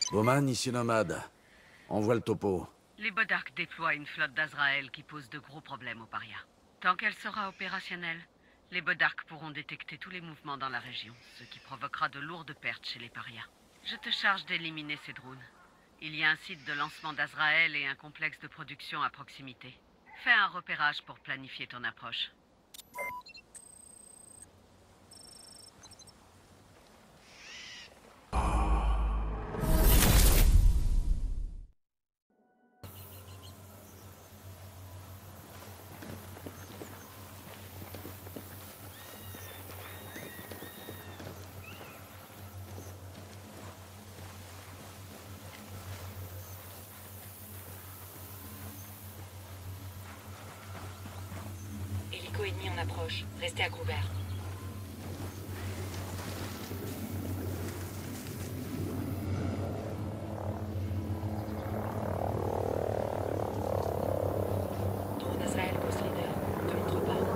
Bowman, ici Nomade. Envoie le topo. Les Bodark déploient une flotte d'Azrael qui pose de gros problèmes aux parias. Tant qu'elle sera opérationnelle, les Bodark pourront détecter tous les mouvements dans la région, ce qui provoquera de lourdes pertes chez les parias. Je te charge d'éliminer ces drones. Il y a un site de lancement d'Azrael et un complexe de production à proximité. Fais un repérage pour planifier ton approche. Hélico ennemi en approche. Restez à couvert. Drone Azrael, Ghost Leader. Ne te montre pas.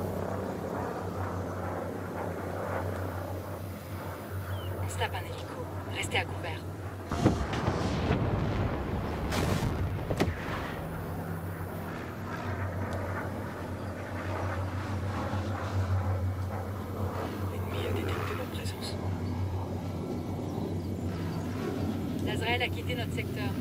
On se tape un hélico. Restez à couvert. L'ennemi a détecté notre présence. L'Azrael a quitté notre secteur.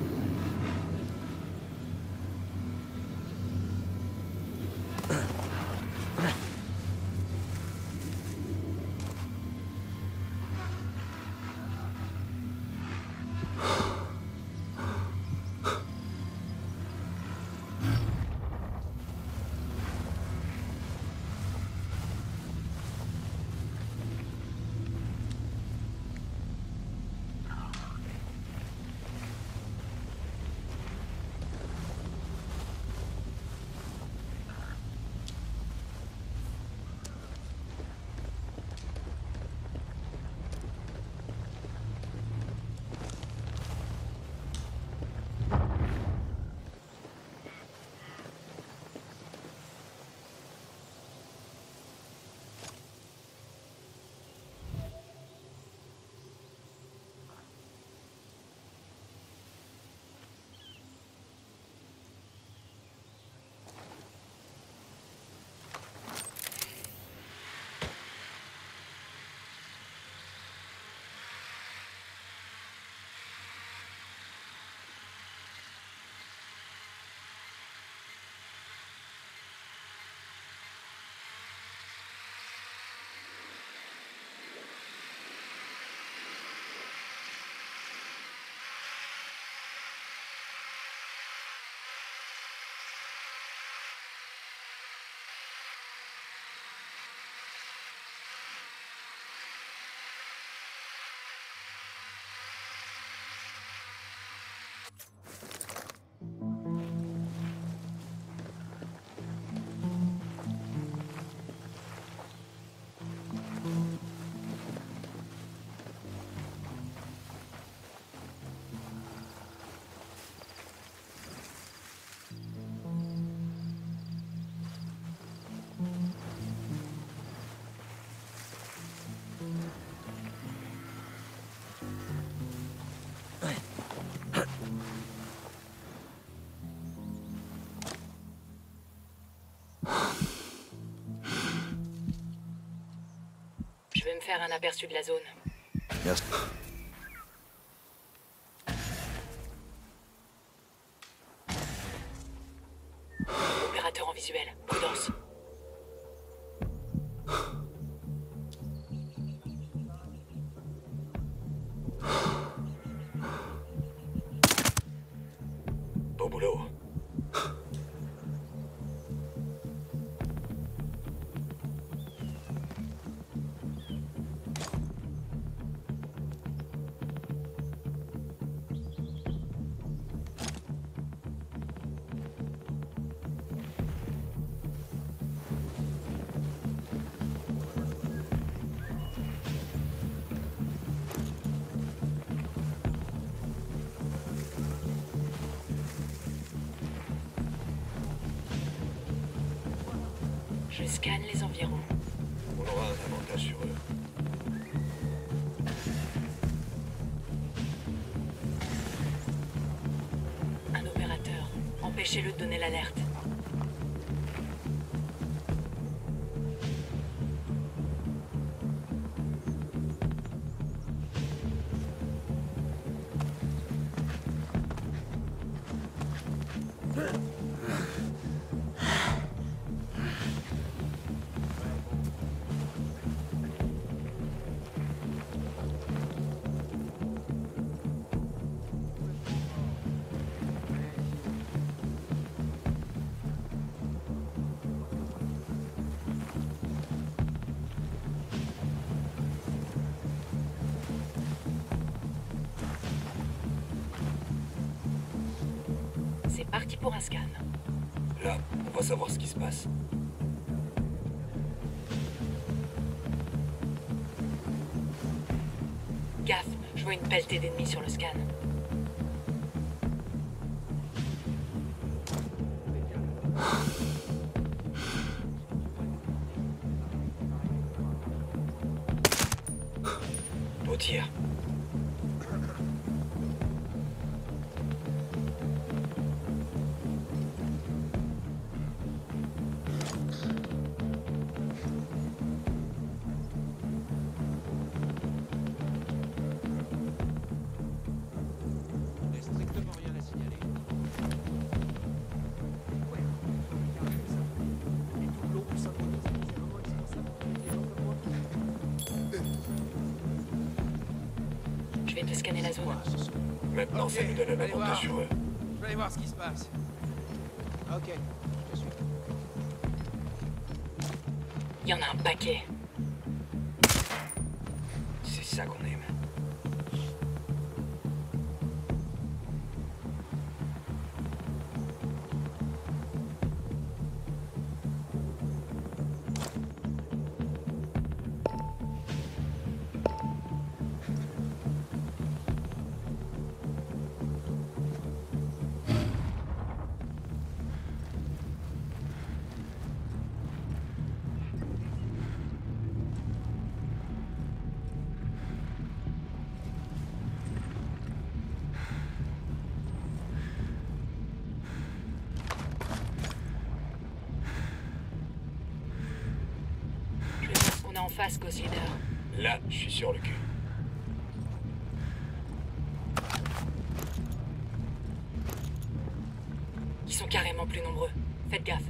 Je vais me faire un aperçu de la zone. Merci. Opérateur en visuel. Prudence. Beau boulot. Je scanne les environs. On aura un avantage sur eux. Empêchez-le de donner l'alerte. C'est parti pour un scan. Là, on va savoir ce qui se passe. Gaffe, je vois une pelletée d'ennemis sur le scan. Au tir. Je vais te scanner la zone. Maintenant, ça nous donne un allez avantage voir. sur eux. Je vais aller voir ce qui se passe. Ok, je te suis. Il y en a un paquet. C'est ça qu'on aime. Je vais voir ce qu'on a en face, Ghost Leader. Là, je suis sur le cul. Ils sont carrément plus nombreux. Faites gaffe.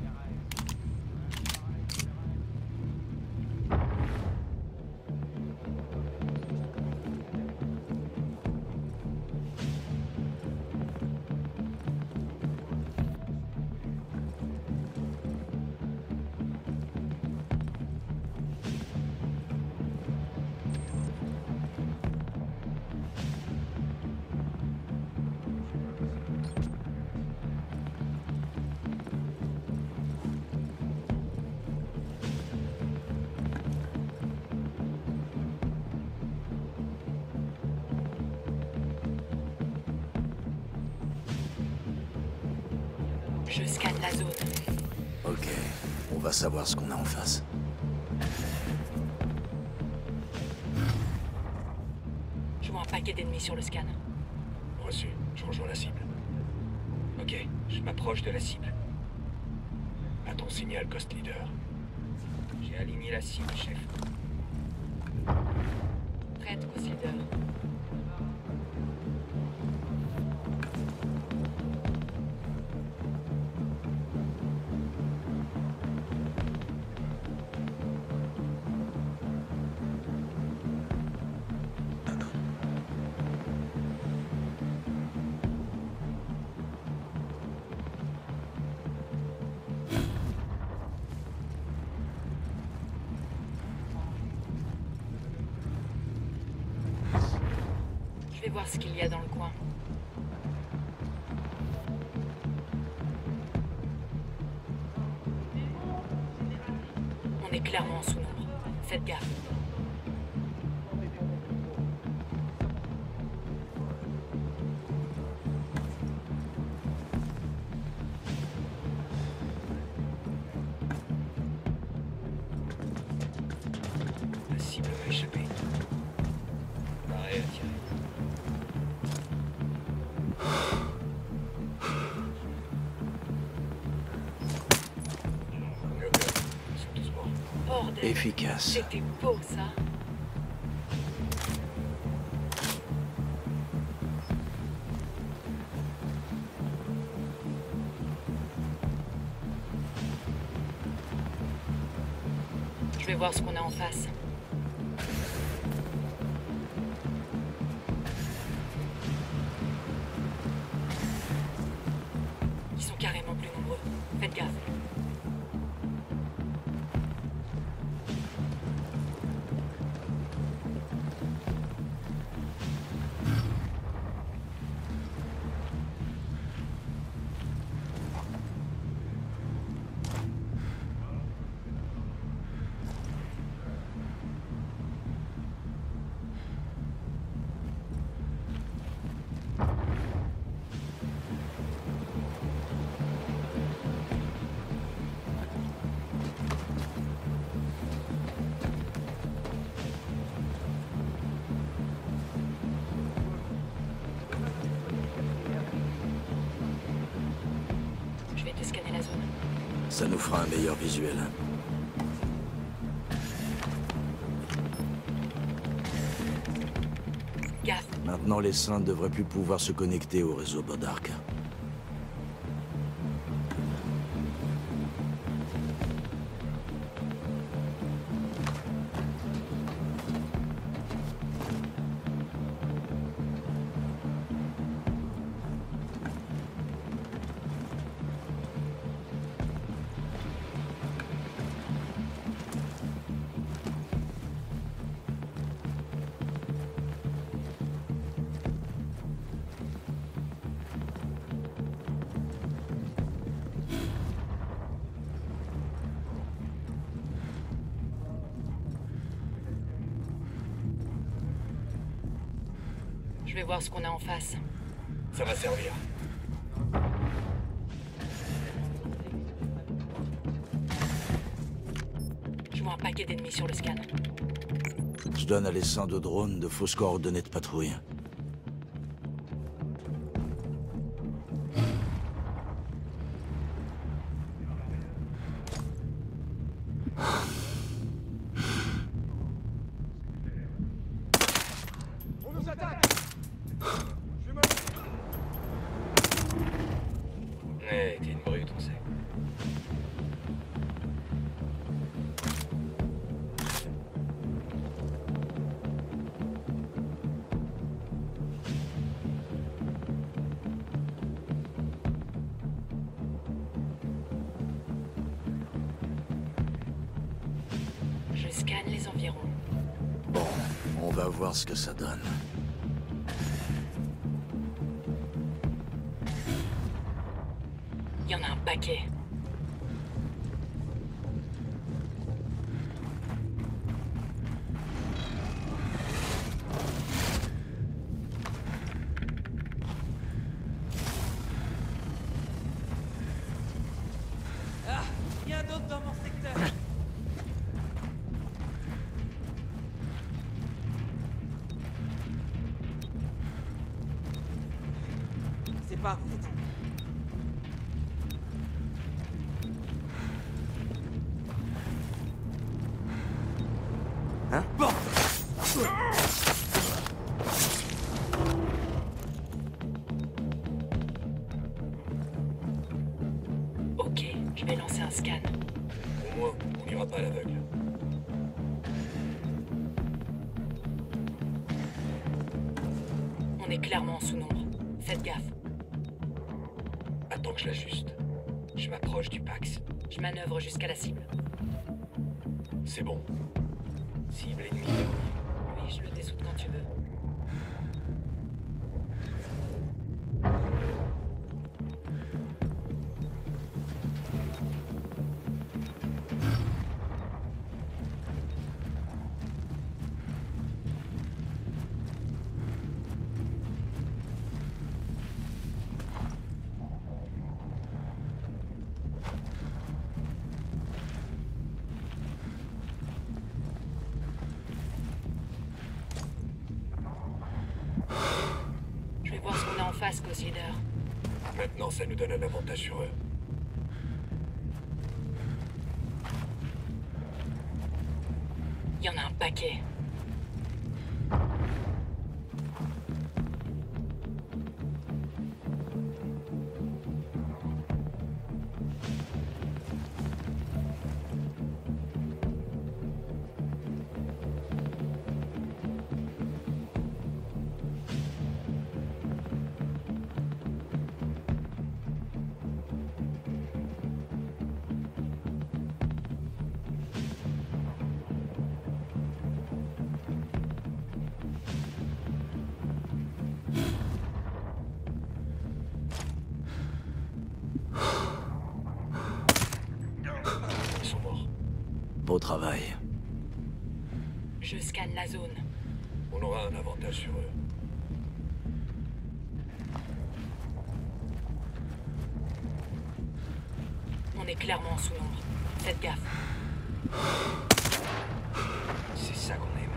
Je scanne la zone. Ok, on va savoir ce qu'on a en face. Je vois un paquet d'ennemis sur le scan. Reçu. Je rejoins la cible. Ok, je m'approche de la cible. À ton signal, Ghost Leader. J'ai aligné la cible, chef. Prête, Ghost Leader. Je vais voir ce qu'il y a dans le coin. On est clairement en sous-nombre. Faites gaffe. La cible m'a échappé. Pareil à tirer. Efficace. C'était beau, ça. Je vais voir ce qu'on a en face. Ils sont carrément plus nombreux. Faites gaffe. Je vais te scanner la zone. Ça nous fera un meilleur visuel. Gaffe. Maintenant, les Saints ne devraient plus pouvoir se connecter au réseau Bodark. Je vais voir ce qu'on a en face. Ça va servir. Je vois un paquet d'ennemis sur le scan. Je donne à l'essaim de drones de fausses coordonnées de patrouille. On nous attaque! Je me... Ouais, t'es une brute, on sait. Je scanne les environs. Bon, on va voir ce que ça donne. Il y en a un paquet. Ah, rien d'autre dans mon secteur. C'est pas vous. Hein? Bon! Ok, je vais lancer un scan. Au moins, on n'ira pas à l'aveugle. On est clairement en sous-nombre. Faites gaffe. Attends que je l'ajuste. Je m'approche du Pax. Je manœuvre jusqu'à la cible. C'est bon. Cible ennemie. Oui, je le dessoute quand tu veux. Je vais voir ce qu'on a en face, Ghost Leader. Maintenant, ça nous donne un avantage sur eux. paquet. Ils sont morts. Beau travail. Je scanne la zone. On aura un avantage sur eux. On est clairement sous l'ombre. Faites gaffe. C'est ça qu'on aime.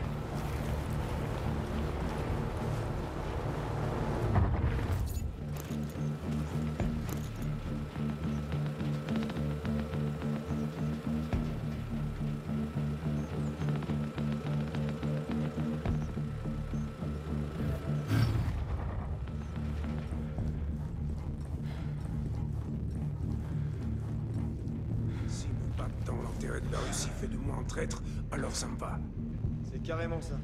Si me battre dans l'intérêt de la Russie fait de moi un traître, alors ça me va. C'est carrément ça.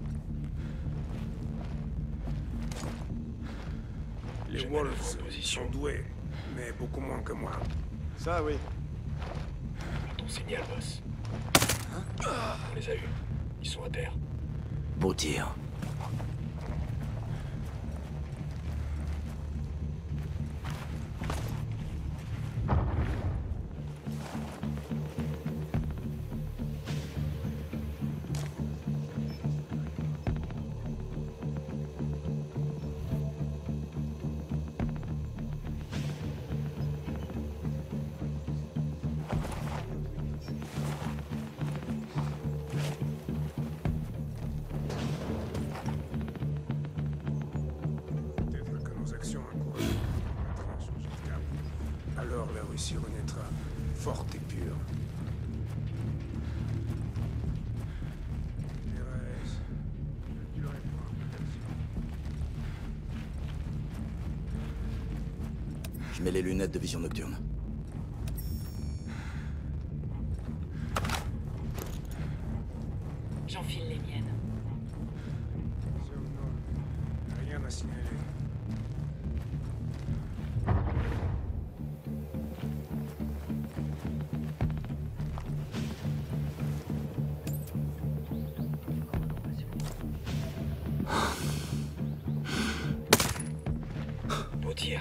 Les Je Wolves mets le fond en position. sont doués, mais beaucoup moins que moi. Ça, oui. À ton signal, boss. On les a eus. Ils sont à terre. Beau tir. Peut-être que nos actions encouragent à changer de cap. Alors la Russie renaîtra, forte et pure. Thérèse, je tuerai pour un peu d'action. Je mets les lunettes de vision nocturne. J'enfile les miennes. Zone nord. Rien à signaler. Beau tir.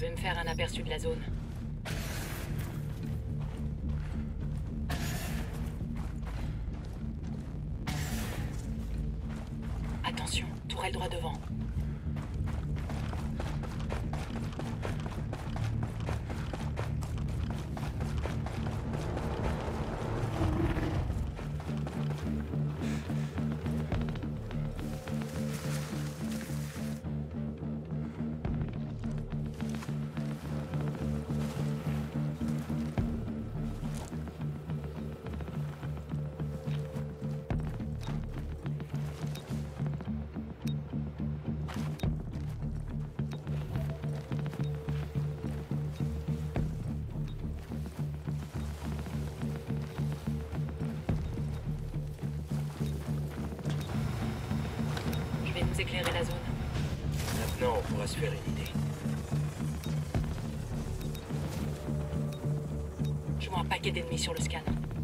vais me faire un aperçu de la zone. Attention, tourelle droit devant. Je vais nous éclairer la zone. Maintenant, on pourra se faire une idée. Je vois un paquet d'ennemis sur le scan.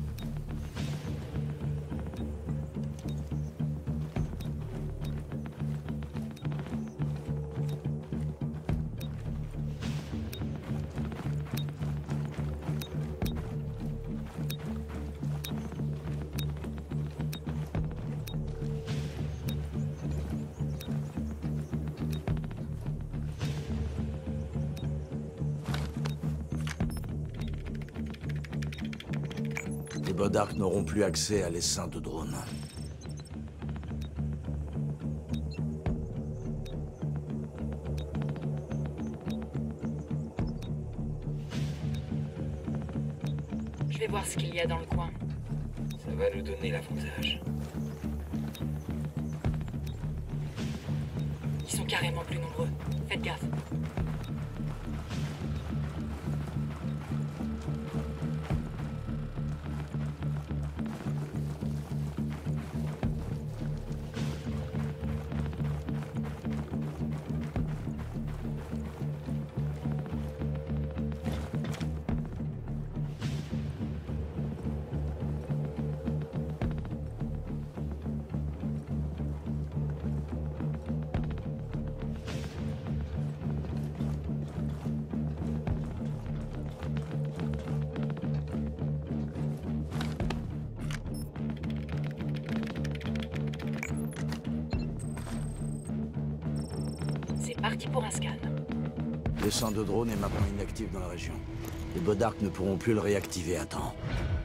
Les Bodark n'auront plus accès à l'essaim de drones. Je vais voir ce qu'il y a dans le coin. Ça va nous donner l'avantage. Ils sont carrément plus nombreux. Faites gaffe. C'est parti pour un scan. L'essaim de drones est maintenant inactif dans la région. Les Bodark ne pourront plus le réactiver à temps.